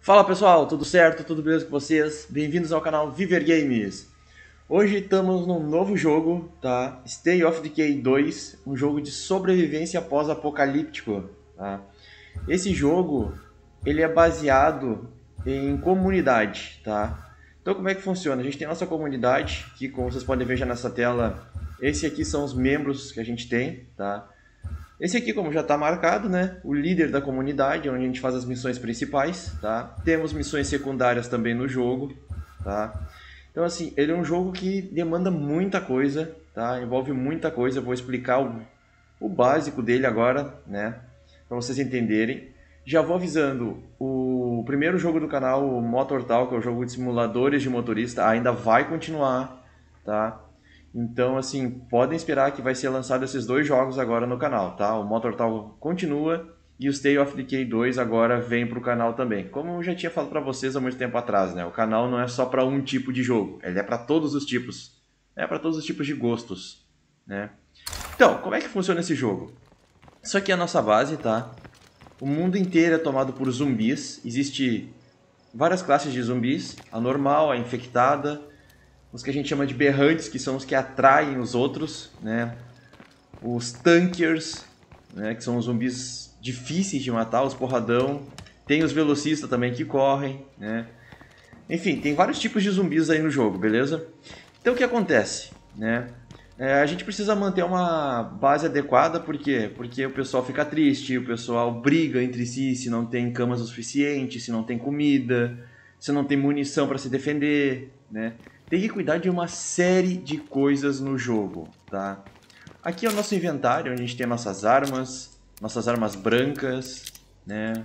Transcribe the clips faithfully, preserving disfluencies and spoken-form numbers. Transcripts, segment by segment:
Fala pessoal, tudo certo? Tudo beleza com vocês? Bem-vindos ao canal Viver Games. Hoje estamos num novo jogo, tá? State of Decay dois, um jogo de sobrevivência pós-apocalíptico, tá? Esse jogo, ele é baseado em comunidade, tá? Então como é que funciona? A gente tem a nossa comunidade, que como vocês podem ver já nessa tela, esse aqui são os membros que a gente tem, tá? Esse aqui, como já está marcado, né? O líder da comunidade, onde a gente faz as missões principais, tá? Temos missões secundárias também no jogo, tá? Então, assim, ele é um jogo que demanda muita coisa, tá? Envolve muita coisa. Eu vou explicar o, o básico dele agora, né? Para vocês entenderem. Já vou avisando, o primeiro jogo do canal, o MotorTal, que é o jogo de simuladores de motorista, ainda vai continuar, tá? Então, assim, podem esperar que vai ser lançado esses dois jogos agora no canal, tá? O MotorTal continua e o State of Decay dois agora vem para o canal também. Como eu já tinha falado para vocês há muito tempo atrás, né? O canal não é só para um tipo de jogo, ele é para todos os tipos. É para todos os tipos de gostos, né? Então, como é que funciona esse jogo? Isso aqui é a nossa base, tá? O mundo inteiro é tomado por zumbis. Existe várias classes de zumbis. A normal, a infectada, os que a gente chama de berrantes, que são os que atraem os outros, né? Os tankers, né? Que são os zumbis difíceis de matar, os porradão. Tem os velocistas também que correm, né? Enfim, tem vários tipos de zumbis aí no jogo, beleza? Então o que acontece, né? É, a gente precisa manter uma base adequada, por quê? Porque o pessoal fica triste, o pessoal briga entre si se não tem camas o suficiente, se não tem comida, se não tem munição para se defender, né? Tem que cuidar de uma série de coisas no jogo, tá? Aqui é o nosso inventário, onde a gente tem nossas armas, nossas armas brancas, né?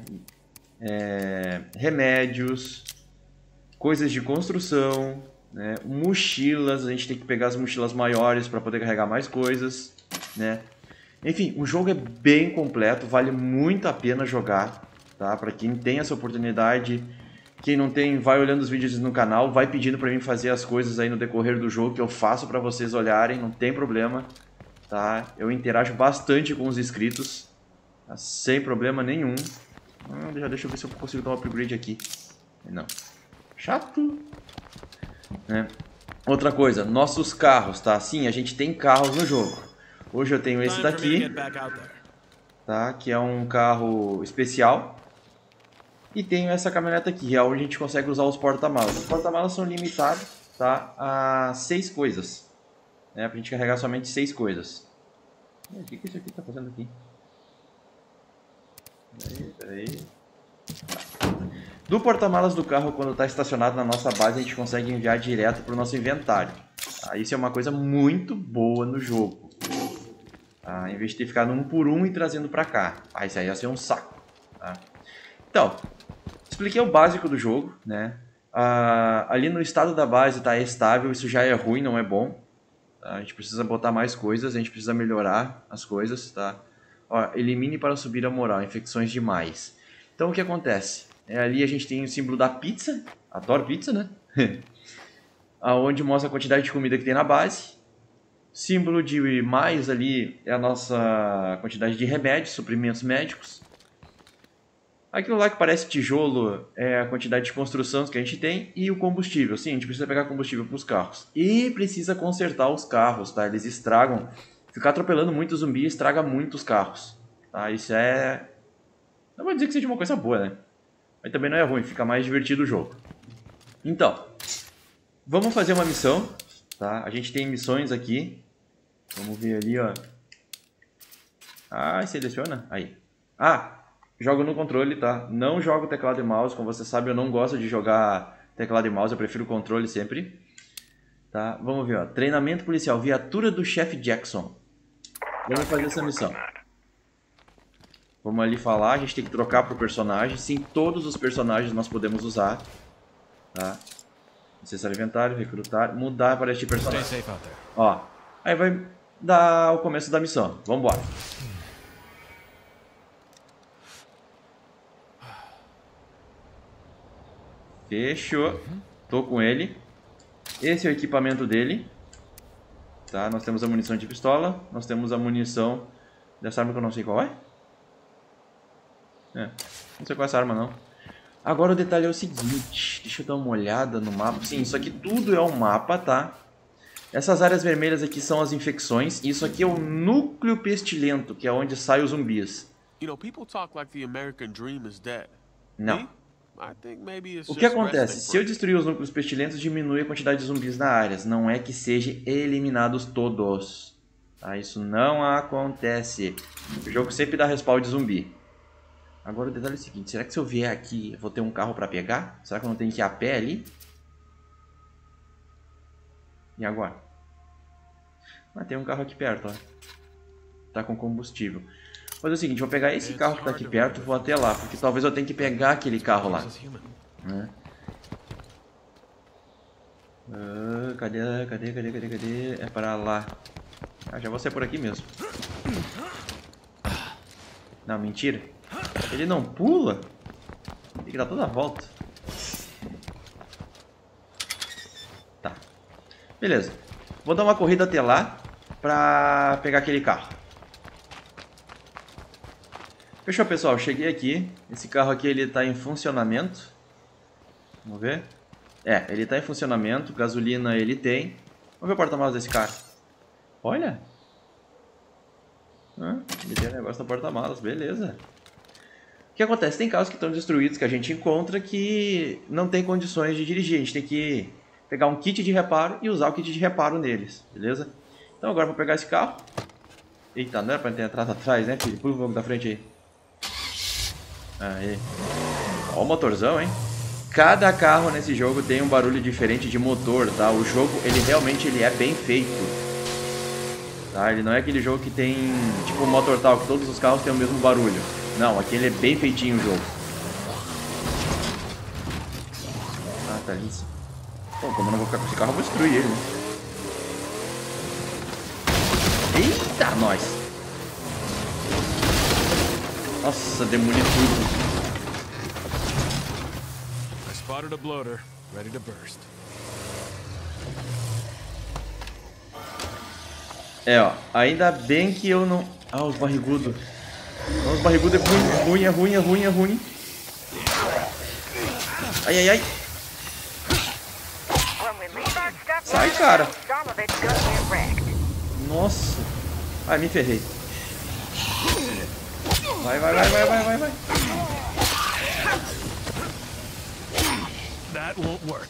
É, remédios, coisas de construção, né? Mochilas, a gente tem que pegar as mochilas maiores para poder carregar mais coisas, né? Enfim, o jogo é bem completo, vale muito a pena jogar, tá? Para quem tem essa oportunidade. Quem não tem, vai olhando os vídeos no canal, vai pedindo pra mim fazer as coisas aí no decorrer do jogo, que eu faço pra vocês olharem, não tem problema, tá? Eu interajo bastante com os inscritos, tá? Sem problema nenhum. Ah, já deixa eu ver se eu consigo dar um upgrade aqui. Não. Chato. Né? Outra coisa, nossos carros, tá? Sim, a gente tem carros no jogo. Hoje eu tenho esse daqui, tá? Que é um carro especial. E tenho essa caminhoneta aqui, é onde a gente consegue usar os porta-malas. Os porta-malas são limitados, tá, a seis coisas. Né, pra gente carregar somente seis coisas. O que, que isso aqui tá fazendo aqui? Peraí, peraí. Do porta-malas do carro, quando está estacionado na nossa base, a gente consegue enviar direto para o nosso inventário. Tá? Isso é uma coisa muito boa no jogo. Tá? Em vez de ter ficado um por um e trazendo para cá. Ah, isso aí ia ser um saco. Tá? Então, expliquei o básico do jogo, né? Ah, ali no estado da base está estável, isso já é ruim, não é bom. Tá? A gente precisa botar mais coisas, a gente precisa melhorar as coisas, tá? Ó, elimine para subir a moral, infecções demais. Então o que acontece? É, ali a gente tem o símbolo da pizza, adoro pizza, né? Onde mostra a quantidade de comida que tem na base. Símbolo de mais ali é a nossa quantidade de remédios, suprimentos médicos. Aquilo lá que parece tijolo é a quantidade de construções que a gente tem e o combustível. Sim, a gente precisa pegar combustível para os carros. E precisa consertar os carros, tá? Eles estragam. Ficar atropelando muito zumbi estraga muito os carros. Tá? Isso é... não vou dizer que seja uma coisa boa, né? Mas também não é ruim, fica mais divertido o jogo. Então, vamos fazer uma missão, tá? A gente tem missões aqui. Vamos ver ali, ó. Ah, seleciona. Aí. Ah! Jogo no controle, tá? Não jogo teclado e mouse. Como você sabe, eu não gosto de jogar teclado e mouse. Eu prefiro controle sempre. Tá? Vamos ver, ó. Treinamento policial. Viatura do chefe Jackson. Vamos fazer essa missão. Vamos ali falar. A gente tem que trocar pro personagem. Sim, todos os personagens nós podemos usar. Tá? Acessar inventário, recrutar, mudar para este personagem. Ó. Aí vai dar o começo da missão. Vamos embora. Fechou. Tô com ele. Esse é o equipamento dele. Tá? Nós temos a munição de pistola. Nós temos a munição dessa arma que eu não sei qual é. É. Não sei qual é essa arma não. Agora o detalhe é o seguinte, deixa eu dar uma olhada no mapa. Sim, isso aqui tudo é um mapa, tá? Essas áreas vermelhas aqui são as infecções. E isso aqui é o núcleo pestilento, que é onde saem os zumbis. Não. O que acontece? Se eu destruir os núcleos pestilentos, diminui a quantidade de zumbis na área. Não é que sejam eliminados todos. Tá? Isso não acontece. O jogo sempre dá respawn de zumbi. Agora o detalhe é o seguinte, será que se eu vier aqui eu vou ter um carro pra pegar? Será que eu não tenho que ir a pé ali? E agora? Ah, tem um carro aqui perto, ó. Tá com combustível. Vou fazer o seguinte, vou pegar esse carro que tá aqui perto e vou até lá, porque talvez eu tenha que pegar aquele carro lá. Né? Ah, cadê, cadê, cadê, cadê, cadê? É pra lá. Ah, já vou ser por aqui mesmo. Não, mentira. Ele não pula? Tem que dar toda a volta. Tá. Beleza. Vou dar uma corrida até lá pra pegar aquele carro. Fechou, pessoal. Cheguei aqui. Esse carro aqui ele tá em funcionamento. Vamos ver. É, ele tá em funcionamento. Gasolina ele tem. Vamos ver o porta-malas desse cara. Olha. Ah, ele tem um negócio no porta-malas. Beleza. O que acontece? Tem carros que estão destruídos que a gente encontra que não tem condições de dirigir. A gente tem que pegar um kit de reparo e usar o kit de reparo neles. Beleza? Então agora eu vou pegar esse carro. Eita, não era pra ter entrado atrás, né, filho? Pula o banco da frente aí. Aí. Ó o motorzão, hein? Cada carro nesse jogo tem um barulho diferente de motor, tá? O jogo, ele realmente ele é bem feito. Tá? Ele não é aquele jogo que tem, tipo o Motor Talk, que todos os carros têm o mesmo barulho. Não, aqui ele é bem feitinho o jogo. Ah, tá lindo. Bom, como eu não vou ficar com esse carro, eu vou destruir ele, né? Eita, nós! Nossa, demoli tudo. I spotted a bloater, ready to burst. É, ó, ainda bem que eu não... Ah, os barrigudos. Os barrigudos é ruim, é ruim, é ruim, é ruim. Ai, ai, ai. Sai, cara. Nossa. Ai, me ferrei. Vai, vai, vai, vai, vai, vai, vai. That won't work.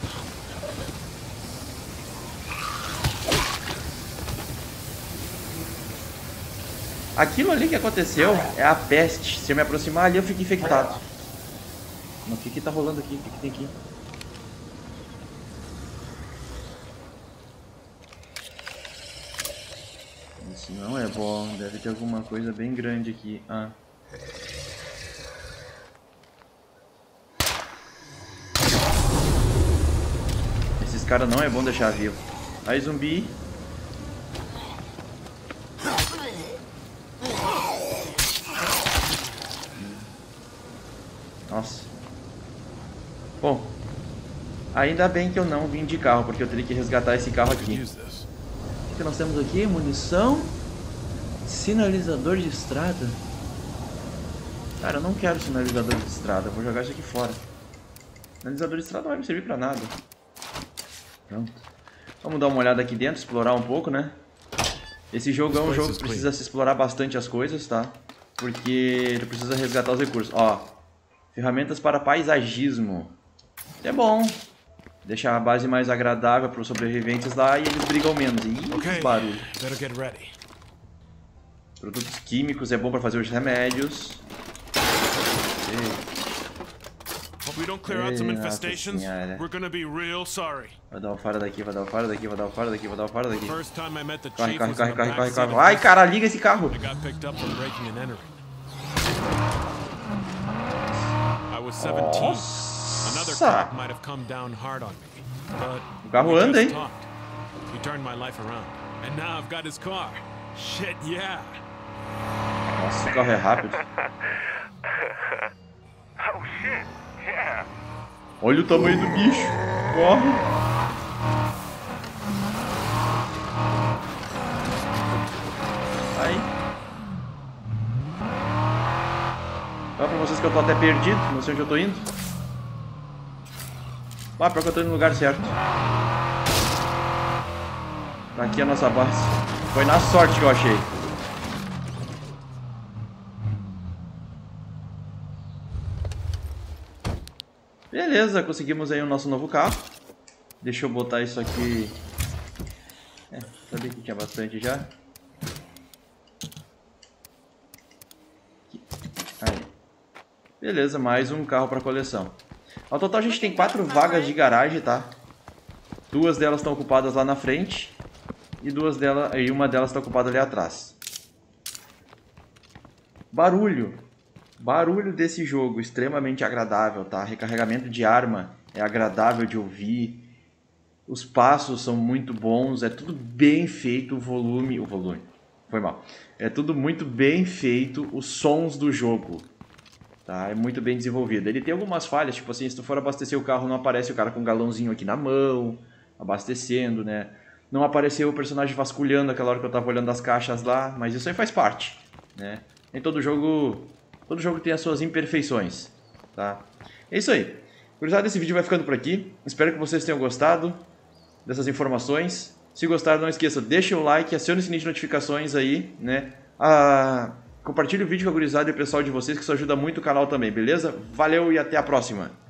Aquilo ali que aconteceu é a peste. Se eu me aproximar ali, eu fico infectado. Mas o que que tá rolando aqui? O que que tem aqui? Isso não é bom. Deve ter alguma coisa bem grande aqui. Ah. Esses caras não é bom deixar vivo. Aí, zumbi. Nossa. Bom, ainda bem que eu não vim de carro, porque eu teria que resgatar esse carro aqui. O que nós temos aqui? Munição. Sinalizador de estrada. Cara, eu não quero sinalizador de estrada. Eu vou jogar isso aqui fora. Sinalizador de estrada não vai me servir pra nada. Pronto. Vamos dar uma olhada aqui dentro, explorar um pouco, né? Esse jogo é um jogo que precisa se explorar bastante as coisas, tá? Porque ele precisa resgatar os recursos. Ó. Ferramentas para paisagismo. É bom. Deixa a base mais agradável para os sobreviventes lá e eles brigam menos. Ih, okay, barulho. Produtos químicos é bom para fazer os remédios. Ei, vai dar um fora daqui, vai dar um fora daqui, vai dar um fora daqui, vai dar um fora daqui. Corre, corre, corre, corre, corre, corre. Ai, cara, liga esse carro. Nossa! O carro anda, hein? Nossa, o carro é rápido. Olha o tamanho do bicho. Corre. Aí. Fala pra vocês que eu tô até perdido, não sei onde eu tô indo. Ah, pior que eu tô indo no lugar certo. Tá aqui a nossa base. Foi na sorte que eu achei. Beleza, conseguimos aí o nosso novo carro. Deixa eu botar isso aqui. É, sabia que tinha bastante já. Aí. Beleza, mais um carro para coleção. Ao total a gente tem quatro vagas de garagem, tá? Duas delas estão ocupadas lá na frente e duas delas e uma delas está ocupada ali atrás. Barulho. Barulho desse jogo extremamente agradável, tá? Recarregamento de arma é agradável de ouvir. Os passos são muito bons, é tudo bem feito, o volume, o volume. Foi mal. É tudo muito bem feito, os sons do jogo. Tá? É muito bem desenvolvido. Ele tem algumas falhas, tipo assim, se tu for abastecer o carro, não aparece o cara com um galãozinho aqui na mão, abastecendo, né? Não apareceu o personagem vasculhando aquela hora que eu tava olhando as caixas lá, mas isso aí faz parte, né? Em todo jogo, todo jogo tem as suas imperfeições, tá? É isso aí. Gurizada, esse vídeo vai ficando por aqui. Espero que vocês tenham gostado dessas informações. Se gostaram, não esqueça, deixa o like, acione o sininho de notificações aí, né? Ah, compartilhe o vídeo com a gurizada e o pessoal de vocês, que isso ajuda muito o canal também, beleza? Valeu e até a próxima!